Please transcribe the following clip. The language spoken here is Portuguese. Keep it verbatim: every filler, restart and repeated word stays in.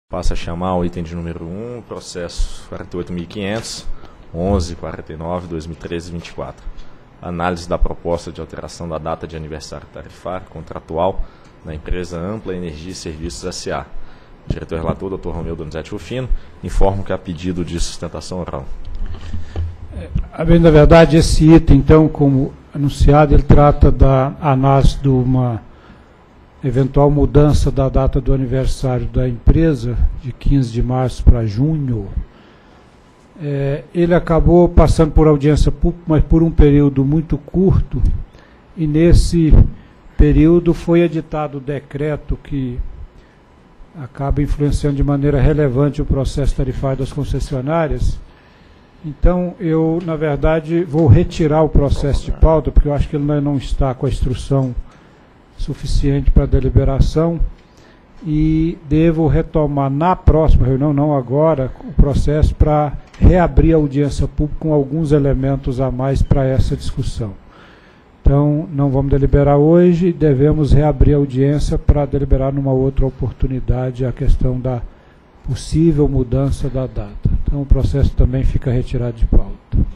Passa a chamar o item de número um, processo quarenta e oito mil e quinhentos, onze quarenta e nove, dois mil e treze, vinte e quatro. Análise da proposta de alteração da data de aniversário tarifário contratual da empresa Ampla Energia e Serviços S A Diretor relator, doutor Romeu Donizete Rufino, informo que há pedido de sustentação oral. É, bem, na verdade, esse item, então, como anunciado, ele trata da análise de uma eventual mudança da data do aniversário da empresa, de quinze de março para junho. É, ele acabou passando por audiência pública, mas por um período muito curto, e nesse período foi editado o decreto que acaba influenciando de maneira relevante o processo tarifário das concessionárias. Então, eu, na verdade, vou retirar o processo de pauta, porque eu acho que ele não está com a instrução suficiente para deliberação, e devo retomar na próxima reunião, não agora, o processo para reabrir a audiência pública com alguns elementos a mais para essa discussão. Então, não vamos deliberar hoje, devemos reabrir a audiência para deliberar numa outra oportunidade a questão da possível mudança da data. Então, o processo também fica retirado de pauta.